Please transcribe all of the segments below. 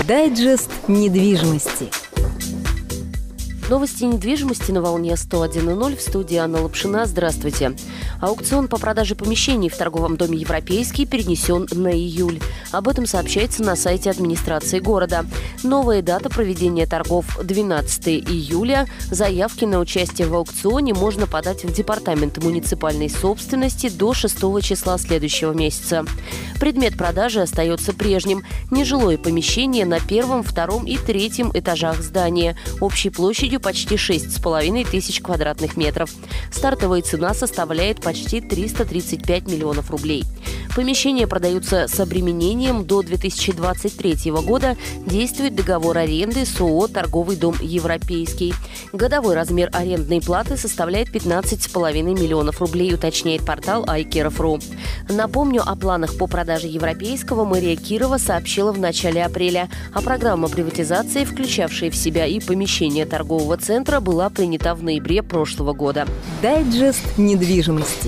Дайджест недвижимости. Новости недвижимости на волне 101.0. В студии Анна Лапшина. Здравствуйте. Аукцион по продаже помещений в торговом доме «Европейский» перенесен на июль. Об этом сообщается на сайте администрации города. Новая дата проведения торгов – 12 июля. Заявки на участие в аукционе можно подать в Департамент муниципальной собственности до 6 числа следующего месяца. Предмет продажи остается прежним – нежилое помещение на первом, втором и третьем этажах здания, общей площадью почти 6,5 тысяч квадратных метров. Стартовая цена составляет почти 335 миллионов рублей. Помещения продаются с обременением. До 2023 года действует договор аренды с ООО «Торговый дом Европейский». Годовой размер арендной платы составляет 15,5 миллионов рублей, уточняет портал iKirov.ru. Напомню, о планах по продаже Европейского мэрия Кирова сообщила в начале апреля, а программа приватизации, включавшая в себя и помещение торгового центра, была принята в ноябре прошлого года. Дайджест недвижимости.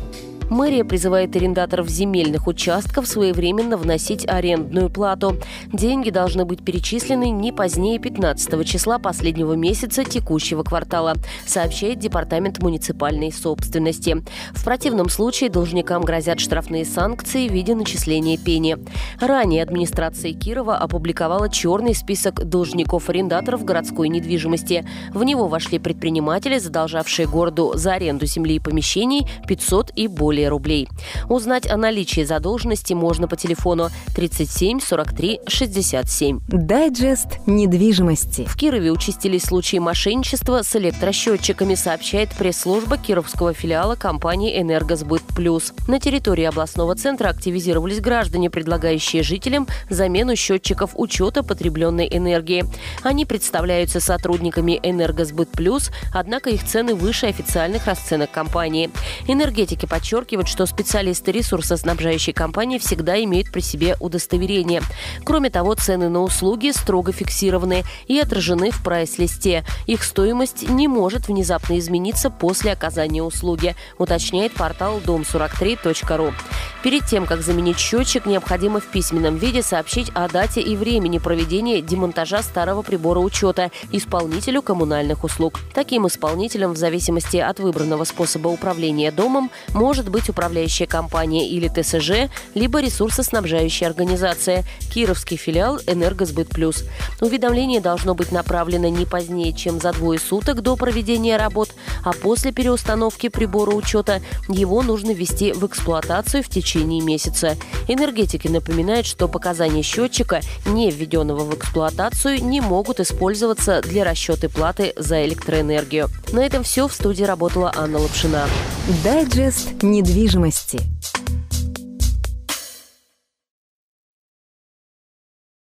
Мэрия призывает арендаторов земельных участков своевременно вносить арендную плату. Деньги должны быть перечислены не позднее 15 числа последнего месяца текущего квартала, сообщает Департамент муниципальной собственности. В противном случае должникам грозят штрафные санкции в виде начисления пени. Ранее администрация Кирова опубликовала черный список должников-арендаторов городской недвижимости. В него вошли предприниматели, задолжавшие городу за аренду земли и помещений 500 и более рублей. Узнать о наличии задолженности можно по телефону 37 43 67. Дайджест недвижимости. В Кирове участились случаи мошенничества с электросчетчиками, сообщает пресс-служба кировского филиала компании «Энергосбыт Плюс». На территории областного центра активизировались граждане, предлагающие жителям замену счетчиков учета потребленной энергии. Они представляются сотрудниками «Энергосбыт Плюс», однако их цены выше официальных расценок компании. Энергетики подчеркивают, что специалисты ресурсоснабжающей компании всегда имеют при себе удостоверение. Кроме того, цены на услуги строго фиксированы и отражены в прайс-листе. Их стоимость не может внезапно измениться после оказания услуги, уточняет портал dom43.ru. Перед тем, как заменить счетчик, необходимо в письменном виде сообщить о дате и времени проведения демонтажа старого прибора учета исполнителю коммунальных услуг. Таким исполнителем, в зависимости от выбранного способа управления домом, может быть управляющая компания или ТСЖ, либо ресурсоснабжающая организация, кировский филиал «Энергосбыт Плюс». Уведомление должно быть направлено не позднее, чем за 2 суток до проведения работ, а после переустановки прибора учета его нужно ввести в эксплуатацию в течение месяца. Энергетики напоминают, что показания счетчика, не введенного в эксплуатацию, не могут использоваться для расчета платы за электроэнергию. На этом все. В студии работала Анна Лапшина. Дайджест недвижимости.